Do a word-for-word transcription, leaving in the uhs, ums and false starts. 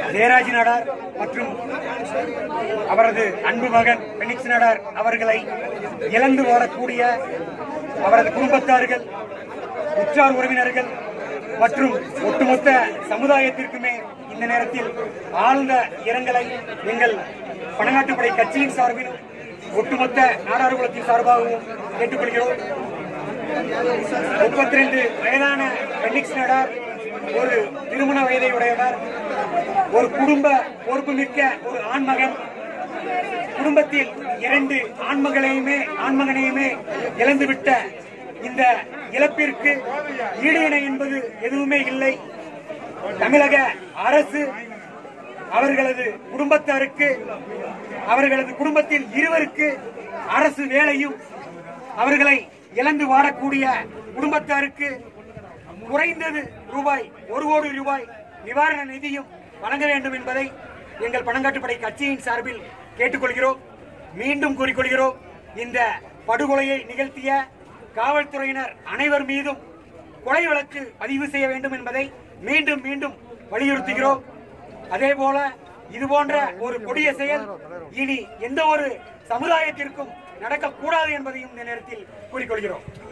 ஜெயராஜ் நாடார் மற்றும் அவரது அன்பு மகன் பெனிக்ஸ் நாடார் அவர்களை இழந்து வாழக்கூடிய அவரது குடும்பத்தார்கள், உற்றார் உறவினர்கள் மற்றும் ஒட்டுமொத்த சமுதாயத்திற்குமே இந்த நேரத்தில் ஆழ்ந்த இரங்கலை எங்கள் பணங்காட்டுப்படை கட்சியின் சார்பில் ஒட்டுமொத்த நாடார் குலத்தின் சார்பாகவும் கேட்டுக்கொள்கிறோம். முப்பத்தி ரெண்டு வயதான பெனிக்ஸ் நாடார் ஒரு திருமண வயதை உடையவர், ஒரு குடும்ப பொறுப்பு மிக்க ஒரு ஆண்மகன். குடும்பத்தில் இரண்டு ஆண்மகளையுமே ஆண்மகனையுமே இழந்துவிட்ட இந்த இழப்பிற்கு ஈடு இணை என்பது எதுவுமே இல்லை. தமிழக அரசு அவர்களது குடும்பத்தாருக்கு, அவர்களது குடும்பத்தில் இருவருக்கு அரசு வேலையும், அவர்களை இழந்து வாழக்கூடிய குடும்பத்தாருக்கு குறைந்தது ரூபாய் ஒரு கோடி ரூபாய் நிவாரண நிதியும் வழங்க வேண்டும் என்பதை எங்கள் பணங்காட்டுப்படை கட்சியின் சார்பில் கேட்டுக்கொள்கிறோம். மீண்டும் கூறிக்கொள்கிறோம், இந்த படுகொலையை நிகழ்த்திய காவல்துறையினர் அனைவர் மீதும் கொலை வழக்கு பதிவு செய்ய வேண்டும் என்பதை மீண்டும் மீண்டும் வலியுறுத்துகிறோம். அதே போல இதுபோன்ற ஒரு கொடிய செயல் இனி எந்த ஒரு சமுதாயத்திற்கும் நடக்கக்கூடாது என்பதையும் இந்த நேரத்தில் கூறிக்கொள்கிறோம்.